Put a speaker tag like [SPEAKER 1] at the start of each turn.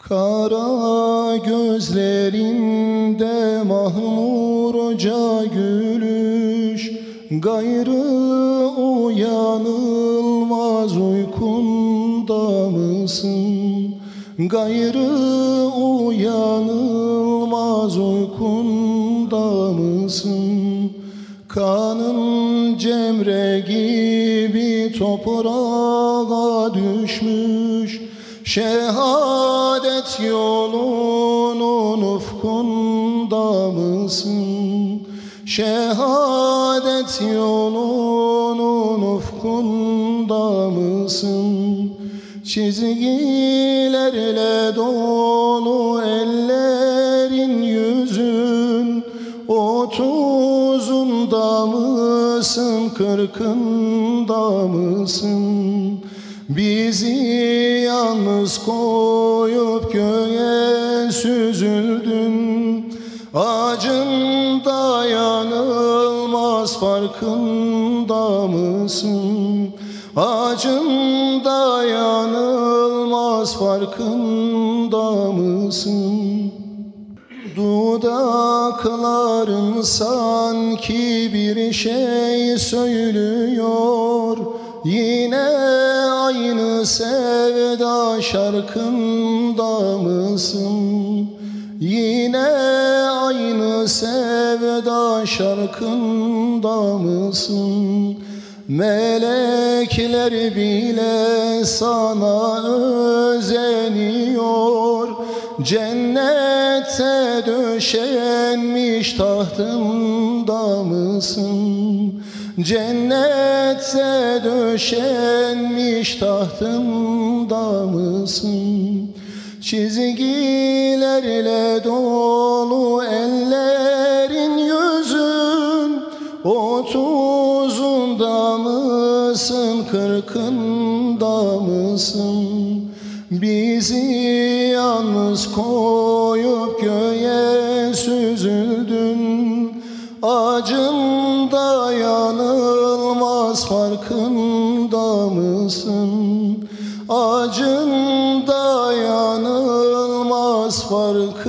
[SPEAKER 1] Kara gözlerinde mahmurca gülüş, gayrı uyanılmaz uykunda mısın? Gayrı uyanılmaz uykunda mısın? Kanın cemre gibi toprağa düşmüş, şehadet yolunun ufkunda mısın? Şehadet yolunun ufkunda mısın? Çizgilerle dolu ellerin yüzün, otuzunda mısın, kırkında mısın? Bizi yalnız koyup göğe süzüldün, acın dayanılmaz farkında mısın? Acın dayanılmaz farkında mısın? Dudakların sanki bir şey söylüyor, yine aynı sevda şarkında mısın? Yine aynı sevda şarkında mısın? Melekler bile sana özeniyor, cennete döşenmiş tahtında mısın? Cennete döşenmiş tahtında mısın? Çizgilerle dolu ellerin yüzün, otuzunda mısın, kırkında mısın? Bizi yalnız koyup göğe süzüldün, acın dayanılmaz farkında mısın? Acın dayanılmaz farkında